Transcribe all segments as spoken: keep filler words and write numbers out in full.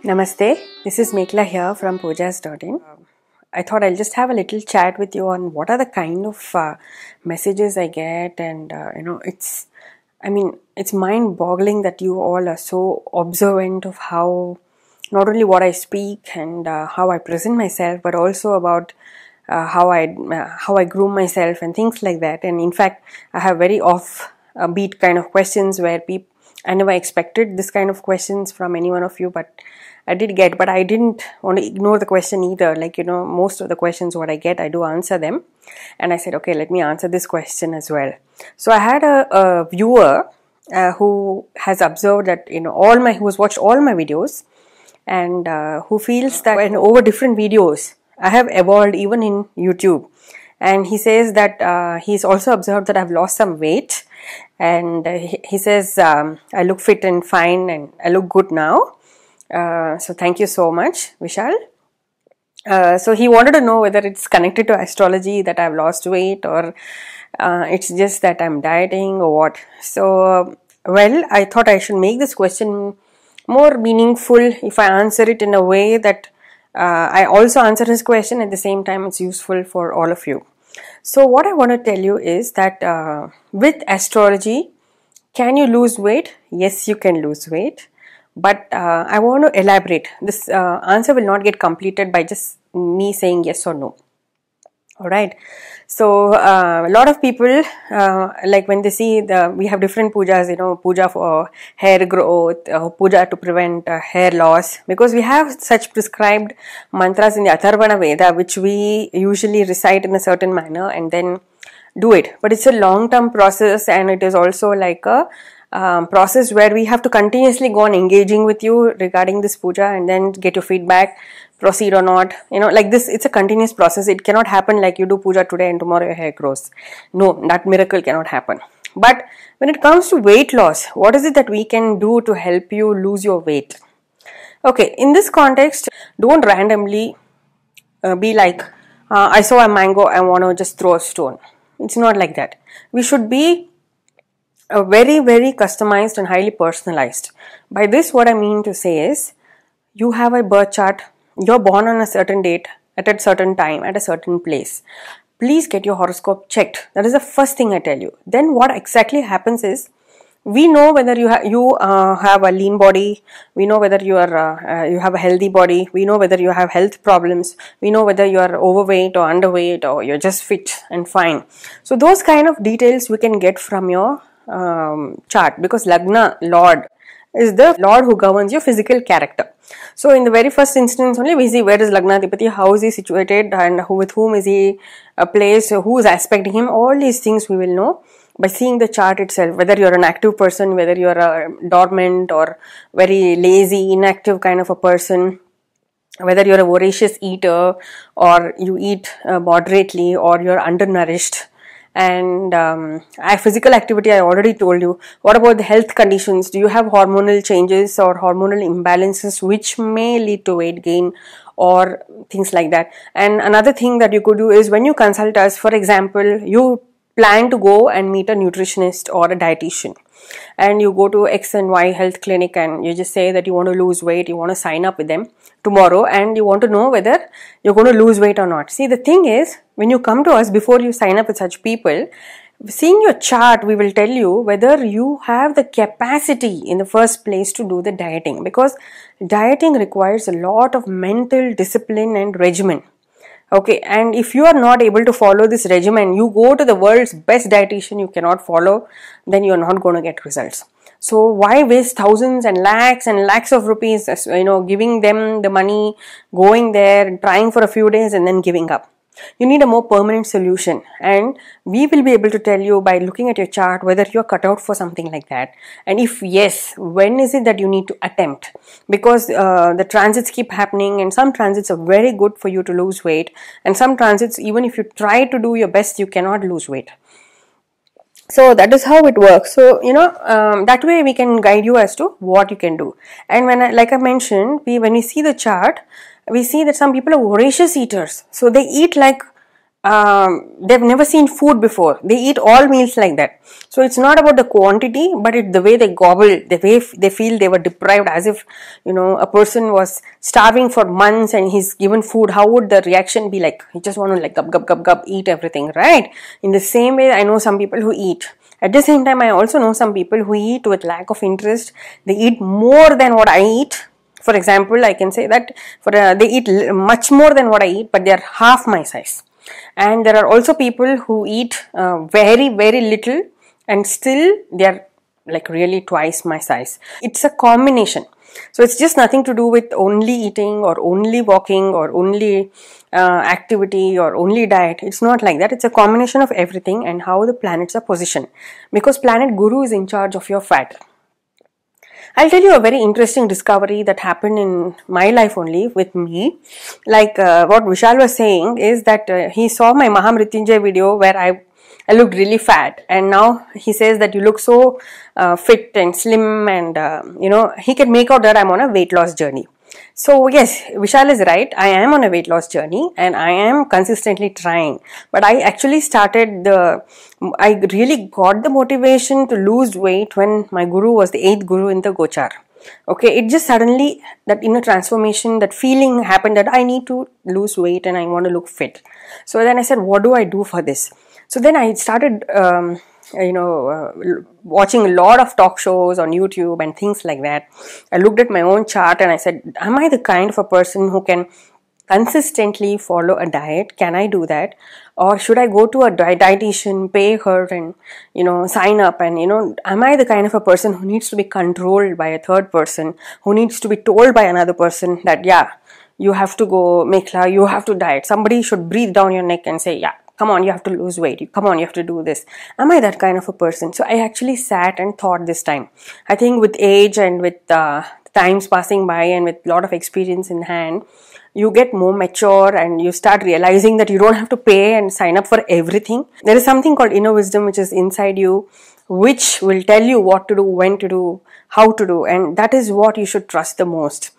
Namaste, this is Mekhala here from poojas dot in. I thought I'll just have a little chat with you on what are the kind of uh, messages I get, and uh, you know, it's, I mean, it's mind-boggling that you all are so observant of how, not only what I speak and uh, how I present myself, but also about uh, how I uh, how I groom myself and things like that. And in fact, I have very off-beat kind of questions where people, I never expected this kind of questions from any one of you, but I did get, but I didn't want to ignore the question either. Like, you know, most of the questions what I get, I do answer them. And I said, okay, let me answer this question as well. So I had a, a viewer uh, who has observed that, you know, all my, who has watched all my videos and uh, who feels that when over different videos, I have evolved even in YouTube. And he says that uh, he's also observed that I've lost some weight. And uh, he, he says, um, I look fit and fine and I look good now. Uh, so thank you so much, Vishal. Uh, so he wanted to know whether it's connected to astrology that I've lost weight, or uh, it's just that I'm dieting or what. So, uh, well, I thought I should make this question more meaningful if I answer it in a way that uh, I also answer his question at the same time. It's useful for all of you. So what I want to tell you is that uh, with astrology, can you lose weight? Yes, you can lose weight. But uh, I want to elaborate. This uh, answer will not get completed by just me saying yes or no. Alright. So uh, a lot of people, uh, like when they see the, we have different pujas, you know, puja for hair growth, uh, puja to prevent uh, hair loss, because we have such prescribed mantras in the Atharvana Veda, which we usually recite in a certain manner and then do it. But it's a long-term process, and it is also like a Um, process where we have to continuously go on engaging with you regarding this puja and then get your feedback, proceed or not, you know, like this. It's a continuous process. It cannot happen like you do puja today and tomorrow your hair grows. No, that miracle cannot happen. But when it comes to weight loss, what is it that we can do to help you lose your weight? Okay, in this context, don't randomly uh, be like, uh, I saw a mango, I want to just throw a stone. It's not like that. We should be Uh, very, very customized and highly personalized. By this, what I mean to say is, you have a birth chart, you're born on a certain date, at a certain time, at a certain place. Please get your horoscope checked. That is the first thing I tell you. Then what exactly happens is, we know whether you, ha you uh, have a lean body, we know whether you, are, uh, uh, you have a healthy body, we know whether you have health problems, we know whether you are overweight or underweight, or you're just fit and fine. So those kind of details we can get from your Um, chart, because Lagna Lord is the Lord who governs your physical character. So in the very first instance only we see where is Lagna Adhipati, how is he situated, and who, with whom is he uh, placed, who is aspecting him. All these things we will know by seeing the chart itself, whether you're an active person, whether you're a dormant or very lazy, inactive kind of a person, whether you're a voracious eater or you eat uh, moderately, or you're undernourished. And um, physical activity, I already told you. What about the health conditions? Do you have hormonal changes or hormonal imbalances which may lead to weight gain or things like that? And another thing that you could do is, when you consult us, for example, you plan to go and meet a nutritionist or a dietitian, and you go to X and Y health clinic and you just say that you want to lose weight, you want to sign up with them tomorrow, and you want to know whether you're going to lose weight or not. See, the thing is, when you come to us, before you sign up with such people, seeing your chart, we will tell you whether you have the capacity in the first place to do the dieting, because dieting requires a lot of mental discipline and regimen. Okay, and if you are not able to follow this regimen, you go to the world's best dietitian, you cannot follow, then you are not going to get results. So why waste thousands and lakhs and lakhs of rupees, you know, giving them the money, going there, trying for a few days and then giving up? You need a more permanent solution, and we will be able to tell you by looking at your chart whether you're cut out for something like that, and if yes, when is it that you need to attempt, because uh, the transits keep happening, and some transits are very good for you to lose weight, and some transits, even if you try to do your best, you cannot lose weight. So that is how it works. So, you know, um, that way we can guide you as to what you can do. And when I, like I mentioned, we, when we see the chart, we see that some people are voracious eaters. So they eat like um, they've never seen food before. They eat all meals like that. So it's not about the quantity, but it's the way they gobble, the way they feel they were deprived, as if, you know, a person was starving for months and he's given food. How would the reaction be like? He just want to like gub gub gub gub eat everything, right? In the same way, I know some people who eat. At the same time, I also know some people who eat with lack of interest. They eat more than what I eat. For example, I can say that for uh, they eat much more than what I eat, but they are half my size. And there are also people who eat uh, very, very little and still they are like really twice my size. It's a combination. So it's just nothing to do with only eating or only walking or only uh, activity or only diet. It's not like that. It's a combination of everything and how the planets are positioned. Because planet Guru is in charge of your fat. I'll tell you a very interesting discovery that happened in my life only with me. Like uh, what Vishal was saying is that uh, he saw my Mahamrityunjay video where I, I looked really fat, and now he says that you look so uh, fit and slim, and uh, you know, he can make out that I'm on a weight loss journey. So yes, Vishal is right. I am on a weight loss journey and I am consistently trying. But I actually started the, I really got the motivation to lose weight when my guru was the eighth guru in the Gochar. Okay, it just suddenly, that inner transformation, that feeling happened that I need to lose weight and I want to look fit. So then I said, what do I do for this? So then I started, um, you know, uh, watching a lot of talk shows on YouTube and things like that. I looked at my own chart and I said, am I the kind of a person who can consistently follow a diet? Can I do that? Or should I go to a di dietitian, pay her and, you know, sign up? And, you know, am I the kind of a person who needs to be controlled by a third person, who needs to be told by another person that, yeah, you have to go, Mekhala, you have to diet. Somebody should breathe down your neck and say, yeah, come on, you have to lose weight. Come on, you have to do this. Am I that kind of a person? So I actually sat and thought this time. I think with age and with uh, times passing by and with a lot of experience in hand, you get more mature and you start realizing that you don't have to pay and sign up for everything. There is something called inner wisdom which is inside you, which will tell you what to do, when to do, how to do, and that is what you should trust the most.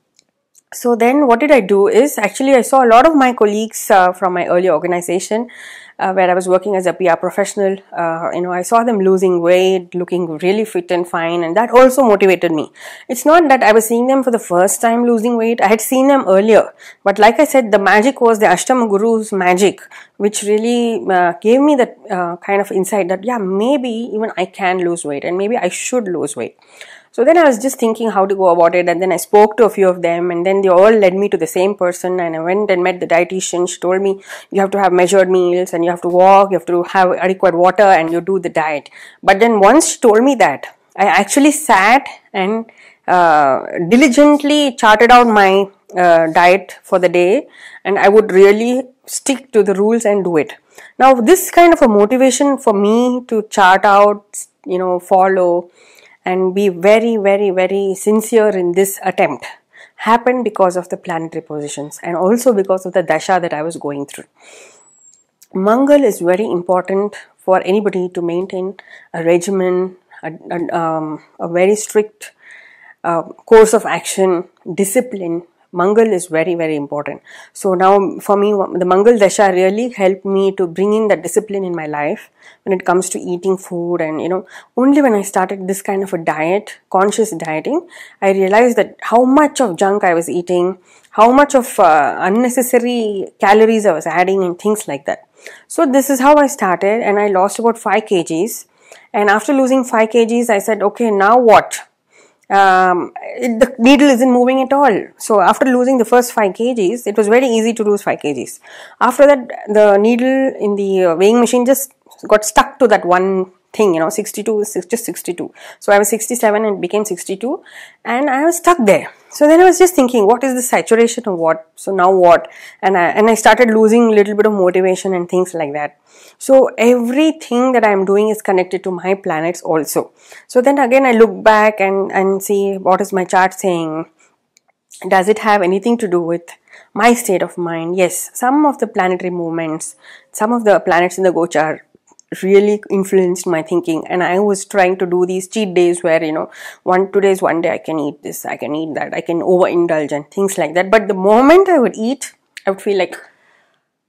So then what did I do is, actually I saw a lot of my colleagues uh, from my earlier organization uh, where I was working as a P R professional. Uh, you know, I saw them losing weight, looking really fit and fine, and that also motivated me. It's not that I was seeing them for the first time losing weight. I had seen them earlier. But like I said, the magic was the Ashtama Guru's magic, which really uh, gave me that uh, kind of insight that, yeah, maybe even I can lose weight and maybe I should lose weight. So then I was just thinking how to go about it, and then I spoke to a few of them, and then they all led me to the same person, and I went and met the dietitian. She told me you have to have measured meals and you have to walk, you have to have adequate water, and you do the diet. But then once she told me that, I actually sat and uh, diligently charted out my uh, diet for the day, and I would really stick to the rules and do it. Now this kind of a motivation for me to chart out, you know, follow and be very, very, very sincere in this attempt happened because of the planetary positions and also because of the dasha that I was going through. Mangal is very important for anybody to maintain a regimen, a, a, um, a very strict uh, course of action, discipline. Mangal is very, very important. So now for me, the Mangal Dasha really helped me to bring in that discipline in my life when it comes to eating food. And, you know, only when I started this kind of a diet, conscious dieting, I realized that how much of junk I was eating, how much of uh, unnecessary calories I was adding and things like that. So this is how I started, and I lost about five kilograms. And after losing five kilograms, I said, okay, now what? Um, it, the needle isn't moving at all. So after losing the first five kilograms, it was very easy to lose five kilograms. After that, the needle in the uh, weighing machine just got stuck to that one thing, you know, sixty-two is just sixty-two. So I was sixty-seven and it became sixty-two, and I was stuck there. So then I was just thinking, what is the saturation of what? So now what? And I, and I started losing a little bit of motivation and things like that. So everything that I'm doing is connected to my planets also. So then again I look back and, and see what is my chart saying. Does it have anything to do with my state of mind? Yes, some of the planetary movements, some of the planets in the Gochar really influenced my thinking, and I was trying to do these cheat days where, you know, one today's one day I can eat this, I can eat that, I can overindulge and things like that. But the moment I would eat, I would feel like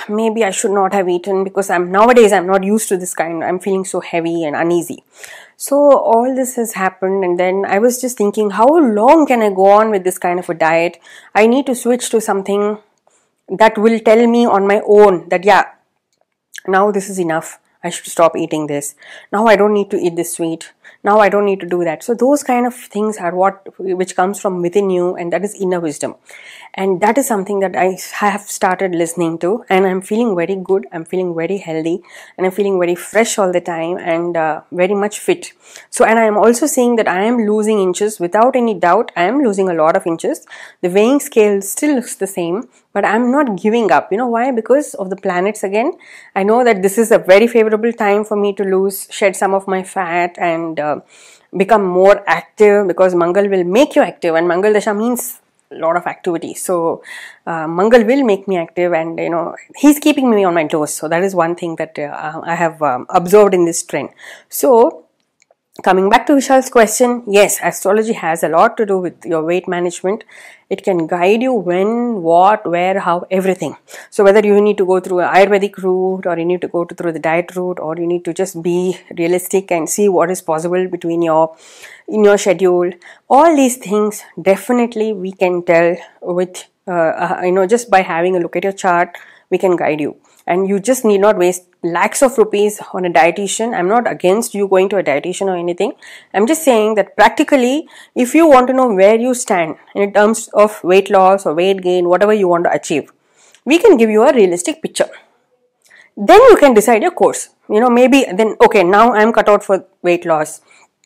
maybe I should not have eaten because I'm nowadays I'm not used to this kind. I'm feeling so heavy and uneasy. So all this has happened, and then I was just thinking, how long can I go on with this kind of a diet? I need to switch to something that will tell me on my own that, yeah, now this is enough. I should stop eating this. Now I don't need to eat this sweet. Now I don't need to do that. So those kind of things are what which comes from within you, and that is inner wisdom. And that is something that I have started listening to, and I'm feeling very good. I'm feeling very healthy, and I'm feeling very fresh all the time, and uh, very much fit. So, and I am also seeing that I am losing inches without any doubt. I am losing a lot of inches. The weighing scale still looks the same, but I'm not giving up. You know why? Because of the planets again. I know that this is a very favorable time for me to lose, shed some of my fat, and uh, become more active, because Mangal will make you active, and Mangal Dasha means a lot of activity. So uh, Mangal will make me active, and you know, he's keeping me on my toes. So that is one thing that uh, I have um, observed in this trend. So coming back to Vishal's question, yes, astrology has a lot to do with your weight management. It can guide you when, what, where, how, everything. So whether you need to go through an Ayurvedic route, or you need to go to through the diet route, or you need to just be realistic and see what is possible between your in your schedule, all these things definitely we can tell with uh, uh, you know, just by having a look at your chart, we can guide you. And you just need not waste lakhs of rupees on a dietitian. I'm not against you going to a dietitian or anything. I'm just saying that practically, if you want to know where you stand in terms of weight loss or weight gain, whatever you want to achieve, we can give you a realistic picture. Then you can decide your course. You know, maybe then, okay, now I'm cut out for weight loss.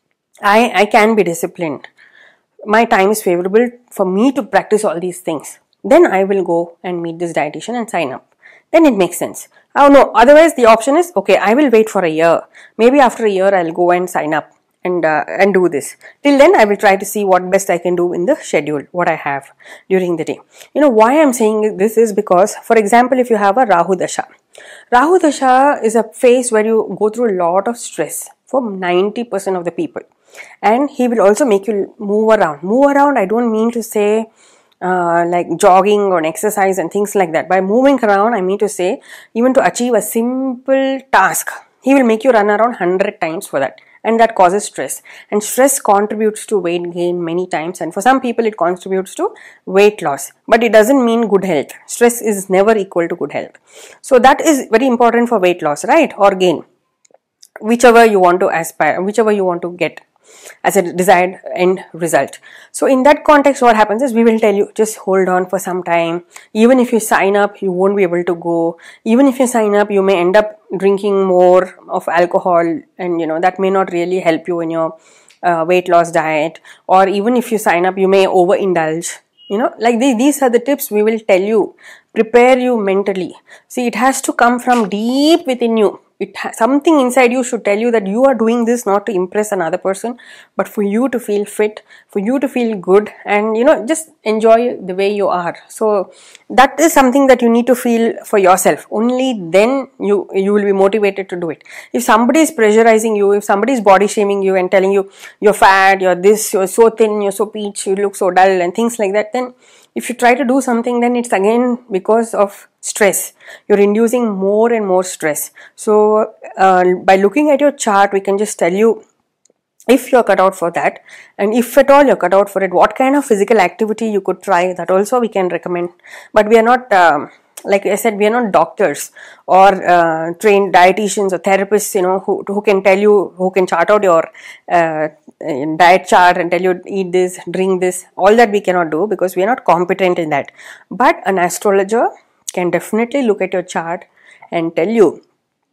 I, I can be disciplined. My time is favorable for me to practice all these things. Then I will go and meet this dietitian and sign up. Then it makes sense. Oh no, otherwise the option is, okay, I will wait for a year. Maybe after a year I'll go and sign up and uh, and do this. Till then I will try to see what best I can do in the schedule, what I have during the day. You know why I'm saying this is because, for example, if you have a Rahu Dasha. Rahu Dasha is a phase where you go through a lot of stress for ninety percent of the people. And he will also make you move around. Move around, I don't mean to say Uh, like jogging or exercise and things like that. By moving around, I mean to say, even to achieve a simple task, he will make you run around one hundred times for that. And that causes stress. And stress contributes to weight gain many times. And for some people, it contributes to weight loss. But it doesn't mean good health. Stress is never equal to good health. So that is very important for weight loss, right? Or gain. Whichever you want to aspire, whichever you want to get as a desired end result. So in that context, what happens is we will tell you, just hold on for some time. Even if you sign up, you won't be able to go. Even if you sign up, you may end up drinking more of alcohol, and you know that may not really help you in your uh, weight loss diet. Or even if you sign up, you may overindulge. You know, like these, these are the tips we will tell you. Prepare you mentally. See, it has to come from deep within you. It ha- something inside you should tell you that you are doing this not to impress another person, but for you to feel fit, for you to feel good, and you know, just enjoy the way you are. So that is something that you need to feel for yourself. Only then you you will be motivated to do it. If somebody is pressurizing you, if somebody is body shaming you and telling you you're fat, you're this, you're so thin, you're so peach, you look so dull, and things like that, then if you try to do something, then it's again because of stress. You're inducing more and more stress. So uh, by looking at your chart, we can just tell you if you're cut out for that, and if at all you're cut out for it, what kind of physical activity you could try. That also we can recommend. But we are not, um, like I said, we are not doctors or uh, trained dietitians or therapists, you know, who, who can tell you, who can chart out your uh, diet chart and tell you eat this, drink this. All that we cannot do because we are not competent in that. But an astrologer can definitely look at your chart and tell you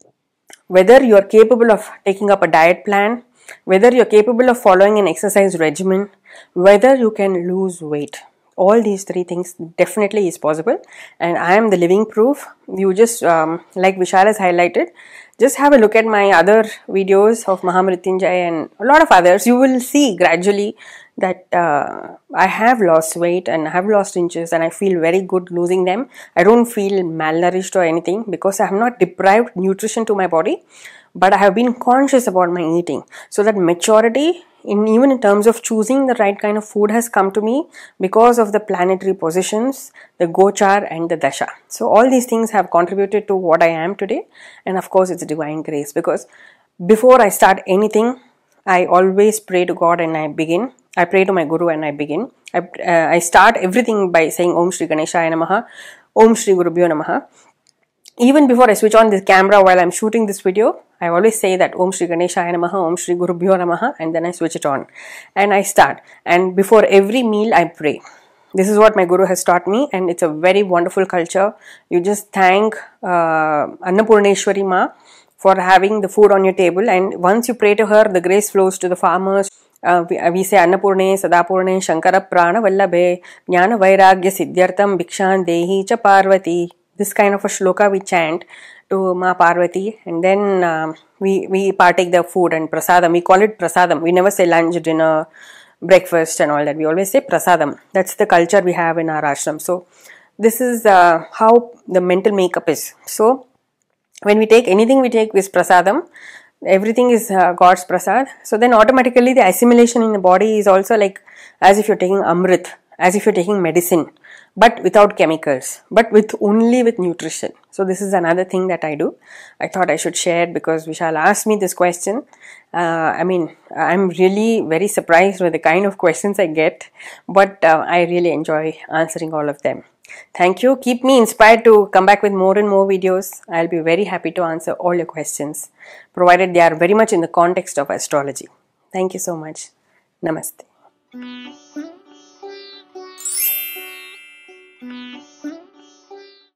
whether you are capable of taking up a diet plan, whether you're capable of following an exercise regimen, whether you can lose weight. All these three things definitely is possible, and I am the living proof. You just, um, like Vishal has highlighted, just have a look at my other videos of Mahamrityunjay and a lot of others. You will see gradually that uh, I have lost weight and I have lost inches, and I feel very good losing them. I don't feel malnourished or anything because I have not deprived nutrition to my body, but I have been conscious about my eating. So that maturity in even in terms of choosing the right kind of food has come to me because of the planetary positions, the gochar and the dasha. So all these things have contributed to what I am today, and of course it's divine grace, because before I start anything, I always pray to God and I begin. I pray to my Guru and I begin. I, uh, I start everything by saying Om Shri Ganeshaya Namaha, Om Shri Gurubhyo Namaha. Even before I switch on the camera while I'm shooting this video, I always say that Om Shri Ganeshaya Namaha, Om Shri Gurubhyo Namaha, and then I switch it on and I start. And before every meal, I pray. This is what my Guru has taught me, and it's a very wonderful culture. You just thank uh, Annapurneshwari Ma for having the food on your table, and once you pray to her, the grace flows to the farmers. Uh, we, we say Annapurne, Sadapurne, Shankara Prana Vallabhe, Jnana Vairagya Siddhyartham, Bhikshan Dehi Cha Parvati. This kind of a shloka we chant to Ma Parvati, and then uh, we, we partake the food and prasadam. We call it prasadam. We never say lunch, dinner, breakfast and all that. We always say prasadam. That's the culture we have in our ashram. So this is uh, how the mental makeup is. So when we take anything, we take this prasadam. Everything is uh, God's prasad. So then automatically the assimilation in the body is also like as if you're taking amrit, as if you're taking medicine, but without chemicals, but with only with nutrition. So this is another thing that I do. I thought I should share it because Vishal asked me this question. Uh, I mean, I'm really very surprised with the kind of questions I get, but uh, I really enjoy answering all of them. Thank you. Keep me inspired to come back with more and more videos. I'll be very happy to answer all your questions, provided they are very much in the context of astrology. Thank you so much. Namaste.